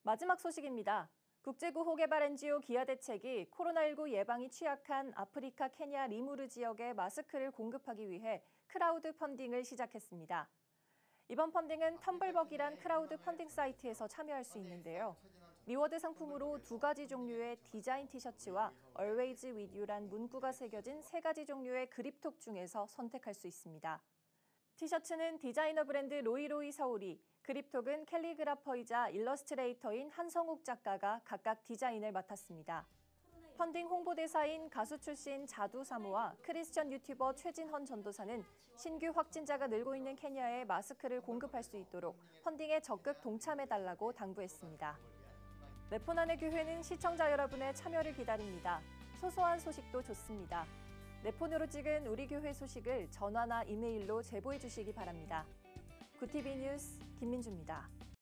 마지막 소식입니다. 국제구호개발 NGO 기아대책이 코로나19 예방이 취약한 아프리카 케냐 리무르 지역에 마스크를 공급하기 위해 크라우드 펀딩을 시작했습니다. 이번 펀딩은 텀블벅이란 크라우드 펀딩 사이트에서 참여할 수 있는데요. 리워드 상품으로 2가지 종류의 디자인 티셔츠와 Always with you란 문구가 새겨진 3가지 종류의 그립톡 중에서 선택할 수 있습니다. 티셔츠는 디자이너 브랜드 로이로이 서울이, 그립톡은 캘리그라퍼이자 일러스트레이터인 한성욱 작가가 각각 디자인을 맡았습니다. 펀딩 홍보대사인 가수 출신 자두 사모와 크리스천 유튜버 최진헌 전도사는 신규 확진자가 늘고 있는 케냐에 마스크를 공급할 수 있도록 펀딩에 적극 동참해달라고 당부했습니다. 네포난의 교회는 시청자 여러분의 참여를 기다립니다. 소소한 소식도 좋습니다. 네폰으로 찍은 우리 교회 소식을 전화나 이메일로 제보해 주시기 바랍니다. 구티비 뉴스 김민주입니다.